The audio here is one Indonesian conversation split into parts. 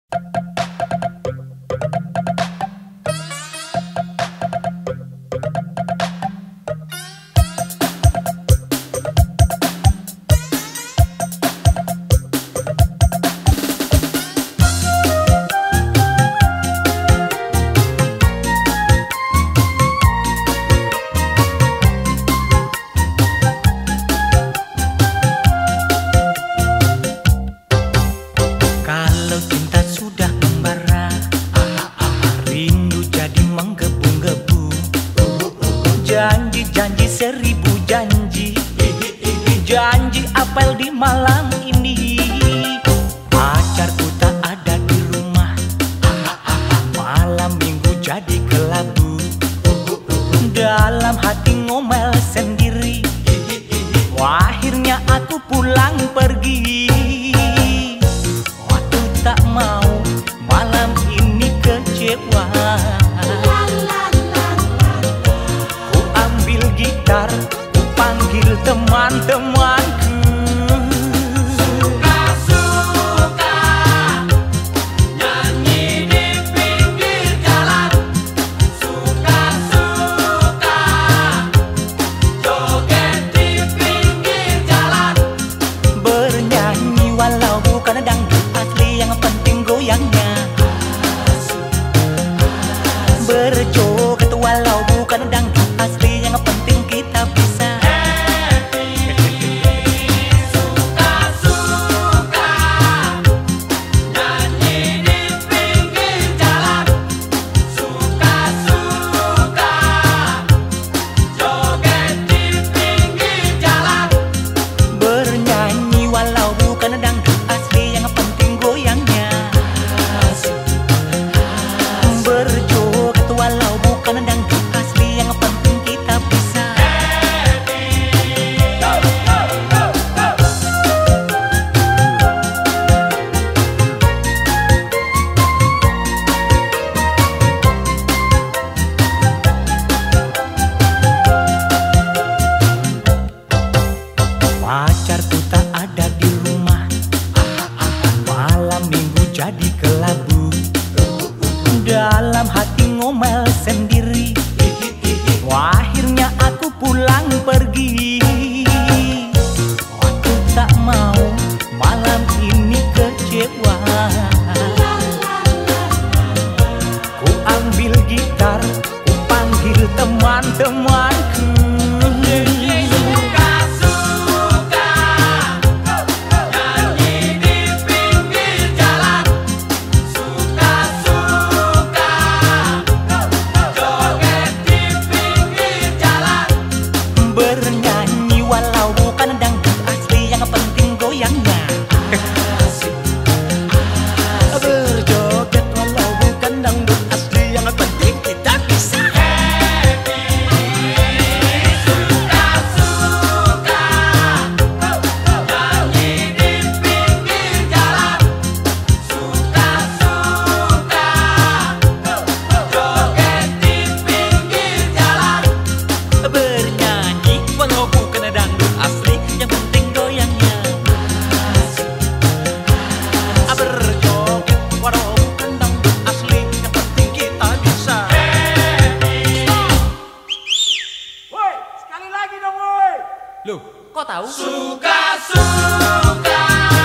Janji seribu janji, janji apel di malam ini. Pacarku tak ada di rumah, malam minggu jadi kelabu. Dalam hati ngomel sendiri, akhirnya aku pulang pergi. Waktu tak mau, malam ini kecewa. Gitar, ku panggil teman-temanku. Suka-suka nyanyi di pinggir jalan, suka-suka joget di pinggir jalan. Bernyanyi walau bukan dangdut asli, yang penting goyangnya. Berjoget walau bukan dangdut asli, yang penting kita bisa. Suka-suka nyanyi di pinggir jalan, suka-suka joget di pinggir jalan. Bernyanyi walau bukan dangdut asli, yang penting goyangnya. Berjoget walau bukan dangdut asli, yang penting kita bisa. Pacarku tak ada di rumah, malam minggu jadi kelabu. Dalam hati ngomel sendiri, akhirnya aku pulang pergi. Aku tak mau, malam ini kecewa. Ku ambil gitar, ku panggil teman-temanku. Suka-suka nyanyi di pinggir jalan, suka-suka joget di pinggir jalan. Bernyanyi walau bukan dangdut asli, yang penting goyangnya. Berjoget walau bukan dangdut asli, yang penting kita bisa. Suka-suka nyanyi di pinggir jalan, suka-suka joget di pinggir jalan. Bernyanyi walau bukan dangdut asli, yang penting goyangnya. Berjoget walau bukan dangdut asli, yang penting kita bisa. Woi, sekali lagi dong woi. Loh, kok tahu? Suka-suka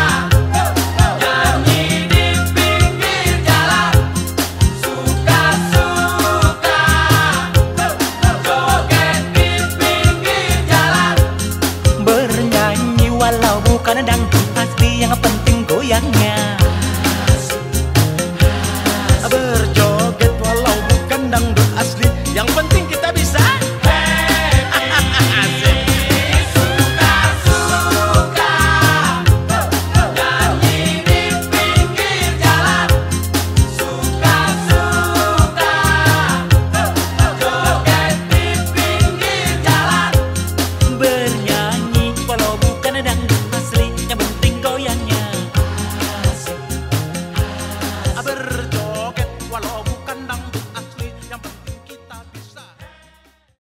nyanyi di pinggir jalan, suka-suka joget di pinggir jalan. Bernyanyi walau bukan dangdut asli, yang penting goyangnya.